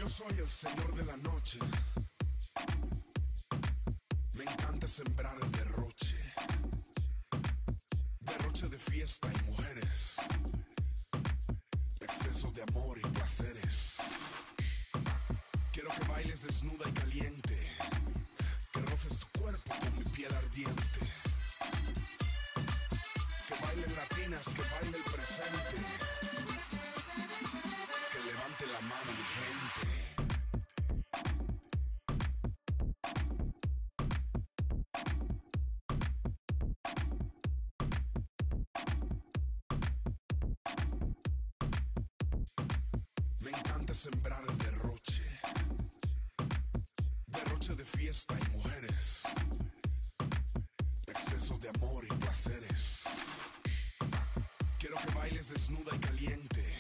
Yo soy el señor de la noche. Me encanta sembrar el derroche. Derroche de fiesta y mujeres. Exceso de amor y placeres. Quiero que bailes desnuda y caliente. Que roces tu cuerpo con mi piel ardiente. Que bailen latinas, que baile el presente. Que levante la mano mi gente. Me encanta sembrar el derroche. Derroche de fiesta y mujeres. Exceso de amor y placeres. Quiero que bailes desnuda y caliente.